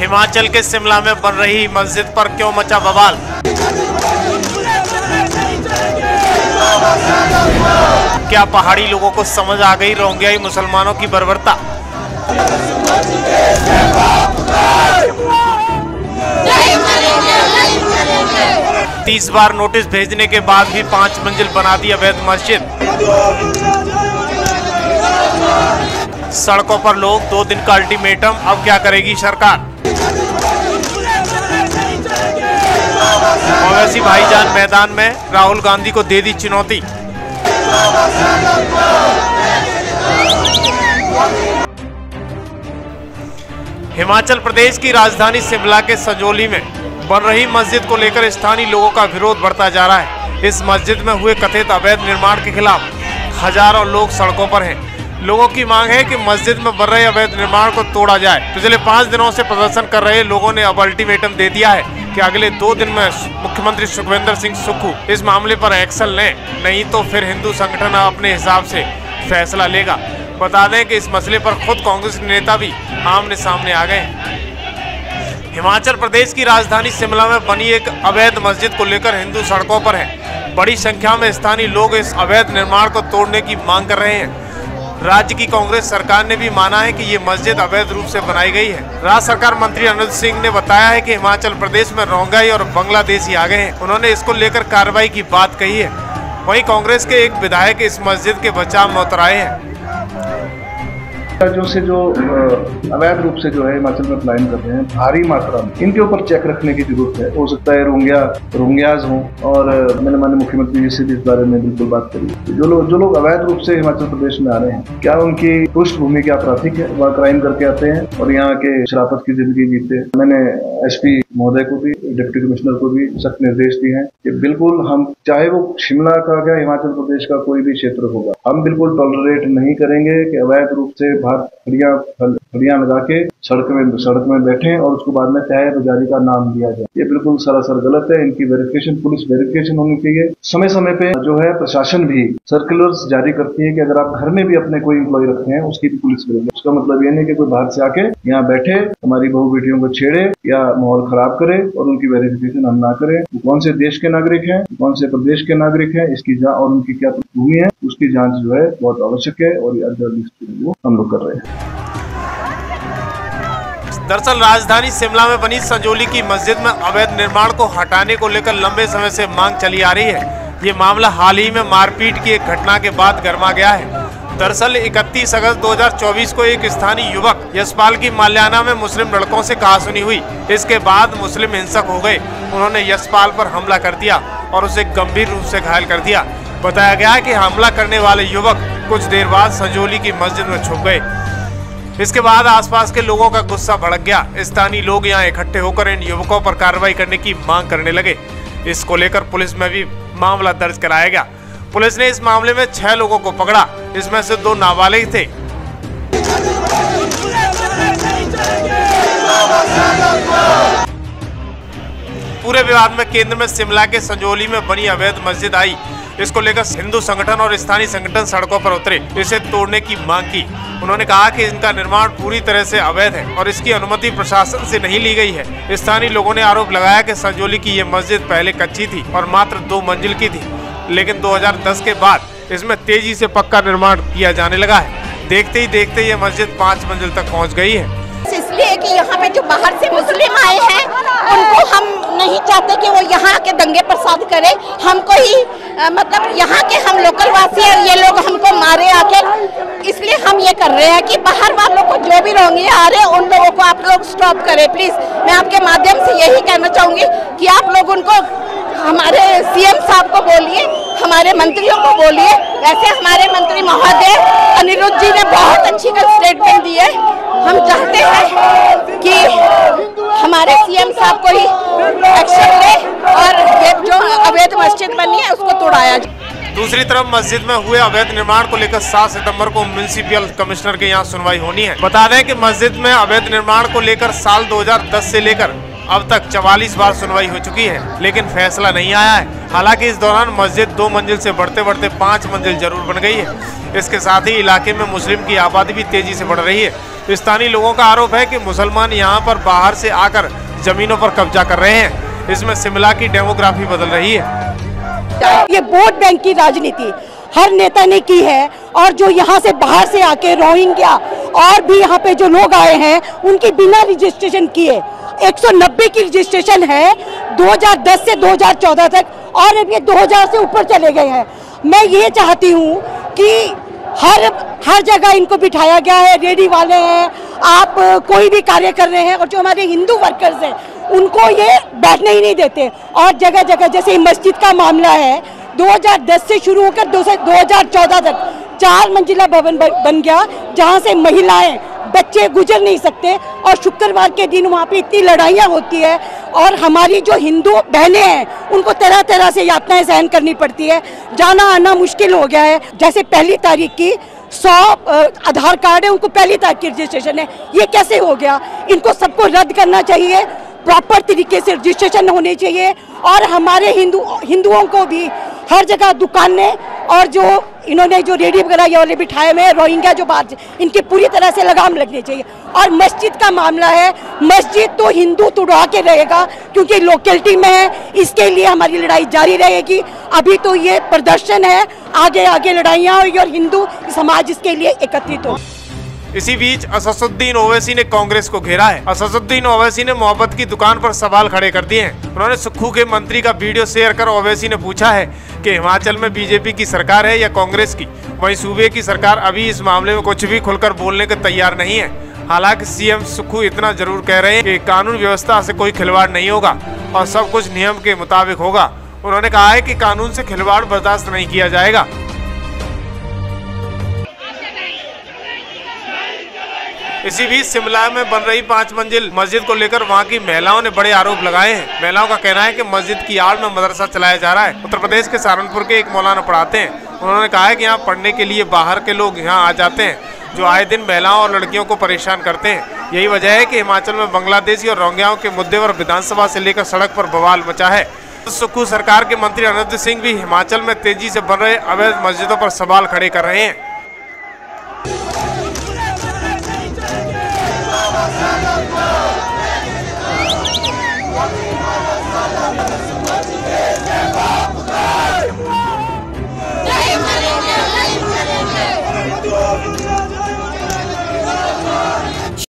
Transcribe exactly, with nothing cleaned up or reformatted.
हिमाचल के शिमला में बन रही मस्जिद पर क्यों मचा बवाल? क्या पहाड़ी लोगों को समझ आ गई रोहिंग्याई मुसलमानों की बर्बरता? तीस बार नोटिस भेजने के बाद भी पांच मंजिल बना दी अवैध मस्जिद। सड़कों पर लोग, दो दिन का अल्टीमेटम, अब क्या करेगी सरकार? मवेशी भाईजान मैदान में, राहुल गांधी को दे दी चुनौती। हिमाचल प्रदेश की राजधानी शिमला के संजौली में बन रही मस्जिद को लेकर स्थानीय लोगों का विरोध बढ़ता जा रहा है। इस मस्जिद में हुए कथित अवैध निर्माण के खिलाफ हजारों लोग सड़कों पर हैं। लोगों की मांग है कि मस्जिद में बन रहे अवैध निर्माण को तोड़ा जाए। पिछले पाँच दिनों से प्रदर्शन कर रहे लोगों ने अब अल्टीमेटम दे दिया है कि अगले दो दिन में मुख्यमंत्री सुखविंदर सिंह सुक्खू इस मामले पर एक्शन लें, नहीं तो फिर हिंदू संगठन अपने हिसाब से फैसला लेगा। बता दें कि इस मसले पर खुद कांग्रेस नेता भी आमने सामने आ गए हैं। हिमाचल प्रदेश की राजधानी शिमला में बनी एक अवैध मस्जिद को लेकर हिंदू सड़कों पर हैं। बड़ी संख्या में स्थानीय लोग इस अवैध निर्माण को तोड़ने की मांग कर रहे हैं। राज्य की कांग्रेस सरकार ने भी माना है कि ये मस्जिद अवैध रूप से बनाई गई है। राज्य सरकार मंत्री अनुज सिंह ने बताया है कि हिमाचल प्रदेश में रोहिंग्याई और बांग्लादेशी आ गए हैं। उन्होंने इसको लेकर कार्रवाई की बात कही है। वहीं कांग्रेस के एक विधायक इस मस्जिद के बचाव में उतर आए हैं। जो से जो अवैध रूप से जो है हिमाचल में पलायन कर रहे हैं भारी मात्रा में, इनके ऊपर चेक रखने की जरूरत है। हो सकता है रोहिंग्या रोहिंग्याज हों, और मैंने माननीय मुख्यमंत्री जी से भी इस बारे में बिल्कुल बात करी। जो लोग जो लोग अवैध रूप से हिमाचल प्रदेश में आ रहे हैं, क्या उनकी पृष्ठभूमि क्या आपराधिक है? वह क्राइम करके आते हैं और यहाँ के शराफत की जिंदगी जीते हैं। मैंने एस पी महोदय को भी, डिप्टी कमिश्नर को भी सख्त निर्देश दिए हैं कि बिल्कुल हम, चाहे वो शिमला का क्या हिमाचल प्रदेश का कोई भी क्षेत्र होगा, हम बिल्कुल टॉलरेट नहीं करेंगे कि अवैध रूप से खड़ियां खड़ियां लगा के सड़क में सड़क में बैठे और उसको बाद में तय बाजारी का नाम दिया जाए। ये बिल्कुल सरासर गलत है। इनकी वेरिफिकेशन, पुलिस वेरिफिकेशन होनी चाहिए। समय समय पे जो है प्रशासन भी सर्कुलर्स जारी करती है कि अगर आप घर में भी अपने कोई एम्प्लॉय रखते हैं उसकी भी पुलिस करेगी। उसका मतलब ये नहीं कि कोई बाहर से आके यहाँ बैठे हमारी बहू बेटियों को छेड़े या माहौल खराब करे और उनकी वेरिफिकेशन हम ना करें। कौन से देश के नागरिक हैं, कौन से प्रदेश के नागरिक हैं, इसकी जांच और उनकी क्या पृष्ठभूमि है, उसकी जांच जो है बहुत आवश्यक है और वो हम लोग कर रहे हैं। दरअसल राजधानी शिमला में बनी संजौली की मस्जिद में अवैध निर्माण को हटाने को लेकर लंबे समय से मांग चली आ रही है। ये मामला हाल ही में मारपीट की एक घटना के बाद गर्मा गया है। दरअसल इकतीस अगस्त दो हज़ार चौबीस को एक स्थानीय युवक यशपाल की माल्याना में मुस्लिम लड़कों से कहासुनी हुई। इसके बाद मुस्लिम हिंसक हो गए। उन्होंने यशपाल पर हमला कर दिया और उसे गंभीर रूप से घायल कर दिया। बताया गया है कि हमला करने वाले युवक कुछ देर बाद संजौली की मस्जिद में छुप गए। इसके बाद आसपास के लोगों का गुस्सा भड़क गया। स्थानीय लोग यहां इकट्ठे होकर इन युवकों पर कार्रवाई करने की मांग करने लगे। इसको लेकर पुलिस में भी मामला दर्ज कराया गया। पुलिस ने इस मामले में छह लोगों को पकड़ा, इसमें से दो नाबालिग थे। पूरे विवाद में केंद्र में शिमला के संजौली में बनी अवैध मस्जिद आई। इसको लेकर हिंदू संगठन और स्थानीय संगठन सड़कों पर उतरे, इसे तोड़ने की मांग की। उन्होंने कहा कि इनका निर्माण पूरी तरह से अवैध है और इसकी अनुमति प्रशासन से नहीं ली गई है। स्थानीय लोगों ने आरोप लगाया कि संजौली की ये मस्जिद पहले कच्ची थी और मात्र दो मंजिल की थी, लेकिन दो हज़ार दस के बाद इसमें तेजी से पक्का निर्माण किया जाने लगा है। देखते ही देखते ये मस्जिद पाँच मंजिल तक पहुँच गई है। इसलिए कि यहाँ पे जो बाहर से मुस्लिम आए हैं उनको हम नहीं चाहते कि वो यहाँ के दंगे प्रसाद करे। हमको ही आ, मतलब यहाँ के हम लोकल वासी हैं, ये लोग हमको मारे आके, इसलिए हम ये कर रहे हैं कि बाहर वालों को जो भी रोहिंग्या आ रहे हैं उन लोगों को आप लोग स्टॉप करें प्लीज। मैं आपके माध्यम से यही कहना चाहूँगी कि आप लोग उनको, हमारे सीएम साहब को बोलिए, हमारे मंत्रियों को बोलिए। वैसे हमारे मंत्री महोदय अनिरुद्ध जी ने बहुत अच्छी स्टेटमेंट दी है। हम चाहते हैं कि हमारे सीएम साहब को ही एक्शन ले और ये जो अवैध मस्जिद बनी है उसको तोड़ाया जाए। दूसरी तरफ मस्जिद में हुए अवैध निर्माण को लेकर सात सितंबर को म्युनिसिपल कमिश्नर के यहाँ सुनवाई होनी है। बता दें कि मस्जिद में अवैध निर्माण को लेकर साल दो हज़ार दस से लेकर अब तक चवालीस बार सुनवाई हो चुकी है, लेकिन फैसला नहीं आया है। हालांकि इस दौरान मस्जिद दो मंजिल से बढ़ते बढ़ते पाँच मंजिल जरूर बन गई है। इसके साथ ही इलाके में मुस्लिम की आबादी भी तेजी से बढ़ रही है। स्थानीय लोगों का आरोप है कि मुसलमान यहाँ पर बाहर से आकर जमीनों पर कब्जा कर रहे हैं। इसमें शिमला की डेमोग्राफी बदल रही है। ये वोट बैंक की राजनीति हर नेता ने की है, और जो यहाँ से बाहर से आके रोहिंग्या और भी यहाँ पे जो लोग आए हैं उनकी बिना रजिस्ट्रेशन किए एक सौ नब्बे की रजिस्ट्रेशन है दो हज़ार दस से दो हज़ार चौदह तक, और अब ये दो हज़ार से ऊपर चले गए हैं। मैं ये चाहती हूँ कि हर हर जगह इनको बिठाया गया है। रेडी वाले हैं, आप कोई भी कार्य कर रहे हैं, और जो हमारे हिंदू वर्कर्स हैं उनको ये बैठने ही नहीं देते। और जगह जगह जैसे मस्जिद का मामला है, दो हज़ार दस से शुरू होकर दो हज़ार चौदह तक चार मंजिला भवन बन गया, जहां से महिलाएं बच्चे गुजर नहीं सकते, और शुक्रवार के दिन वहां पे इतनी लड़ाइयां होती है, और हमारी जो हिंदू बहनें हैं उनको तरह तरह से यातनाएं सहन करनी पड़ती है। जाना आना मुश्किल हो गया है। जैसे पहली तारीख की सौ आधार कार्ड है, उनको पहली तारीख की रजिस्ट्रेशन है, ये कैसे हो गया? इनको सबको रद्द करना चाहिए, प्रॉपर तरीके से रजिस्ट्रेशन होने चाहिए। और हमारे हिंदू हिंदुओं को भी हर जगह दुकानें और जो इन्होंने जो रेडी वगैरह ये वाले बिठाए हुए हैं रोहिंग्या जो बाहर से, इनकी पूरी तरह से लगाम लगनी चाहिए। और मस्जिद का मामला है, मस्जिद तो हिंदू तुड़वा के रहेगा क्योंकि लोकेलिटी में है, इसके लिए हमारी लड़ाई जारी रहेगी। अभी तो ये प्रदर्शन है, आगे आगे लड़ाइयाँ होगी और हिंदू समाज इसके लिए एकत्रित हो। इसी बीच असदुद्दीन ओवैसी ने कांग्रेस को घेरा है। असदुद्दीन ओवैसी ने मोहब्बत की दुकान पर सवाल खड़े कर दिए हैं। उन्होंने सुक्खू के मंत्री का वीडियो शेयर कर ओवैसी ने पूछा है कि हिमाचल में बीजेपी की सरकार है या कांग्रेस की। वहीं सूबे की सरकार अभी इस मामले में कुछ भी खुलकर बोलने को तैयार नहीं है। हालांकि सीएम सुक्खू इतना जरूर कह रहे हैं कि कानून व्यवस्था से कोई खिलवाड़ नहीं होगा और सब कुछ नियम के मुताबिक होगा। उन्होंने कहा है कि कानून से खिलवाड़ बर्दाश्त नहीं किया जाएगा। इसी बीच शिमला में बन रही पाँच मंजिल मस्जिद को लेकर वहां की महिलाओं ने बड़े आरोप लगाए हैं। महिलाओं का कहना है कि मस्जिद की आड़ में मदरसा चलाया जा रहा है। उत्तर प्रदेश के सहारनपुर के एक मौलाना पढ़ाते हैं। उन्होंने कहा है कि यहाँ पढ़ने के लिए बाहर के लोग यहाँ आ जाते हैं, जो आए दिन महिलाओं और लड़कियों को परेशान करते हैं। यही वजह है कि हिमाचल में बांग्लादेशी और रोहिंग्याओं के मुद्दे पर विधानसभा से लेकर सड़क पर बवाल मचा है। सुक्खू सरकार के मंत्री अनिरुद्ध सिंह भी हिमाचल में तेजी से बन रहे अवैध मस्जिदों पर सवाल खड़े कर रहे हैं।